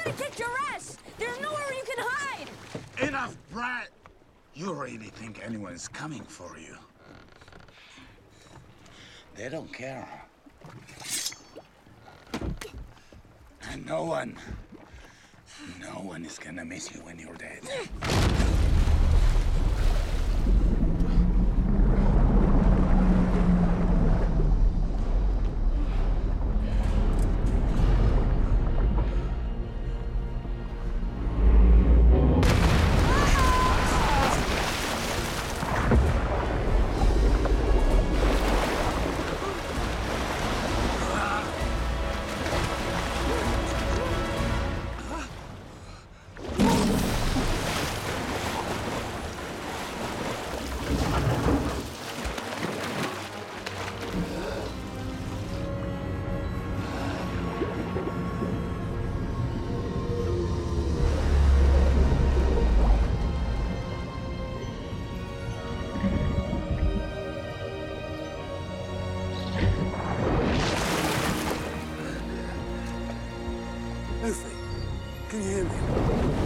already kicked your ass! There's nowhere you can hide! Enough, brat! You really think anyone's coming for you? They don't care. And no one is gonna miss you when you're dead. Luffy, can you hear me?